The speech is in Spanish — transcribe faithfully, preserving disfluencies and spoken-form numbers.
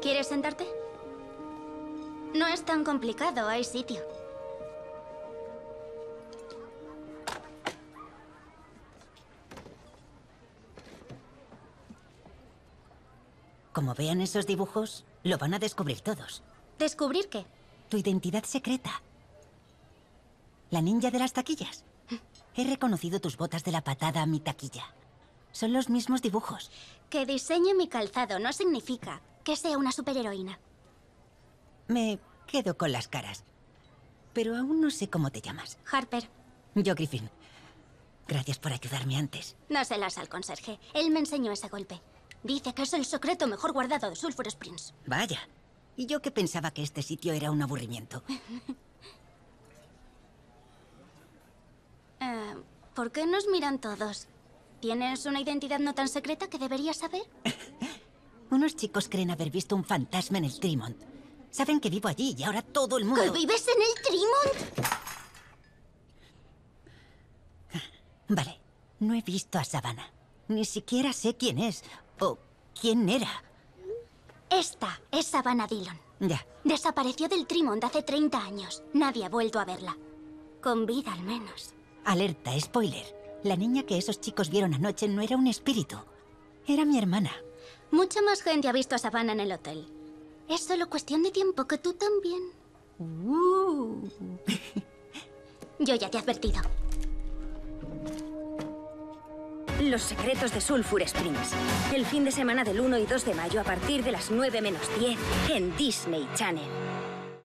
¿Quieres sentarte? No es tan complicado, hay sitio. Como vean esos dibujos, lo van a descubrir todos. ¿Descubrir qué? Tu identidad secreta. La ninja de las taquillas. He reconocido tus botas de la patada a mi taquilla. Son los mismos dibujos. Que diseñe mi calzado no significa que sea una superheroína. Me quedo con las caras. Pero aún no sé cómo te llamas. Harper. Yo, Griffin. Gracias por ayudarme antes. No se las al conserje. Él me enseñó ese golpe. Dice que es el secreto mejor guardado de Sulphur Springs. Vaya. Y yo que pensaba que este sitio era un aburrimiento. uh, ¿Por qué nos miran todos? ¿Tienes una identidad no tan secreta que deberías saber? Unos chicos creen haber visto un fantasma en el Tremont. Saben que vivo allí y ahora todo el mundo... ¿Que vives en el Tremont? Vale. No he visto a Savannah. Ni siquiera sé quién es. ¿O quién era? Esta es Savannah Dillon. Ya. Desapareció del Tremont hace treinta años. Nadie ha vuelto a verla. Con vida, al menos. Alerta, spoiler. La niña que esos chicos vieron anoche no era un espíritu. Era mi hermana. Mucha más gente ha visto a Savannah en el hotel. Es solo cuestión de tiempo que tú también. Uh. Yo ya te he advertido. Los secretos de Sulphur Springs. El fin de semana del uno y dos de mayo a partir de las nueve menos diez en Disney Channel.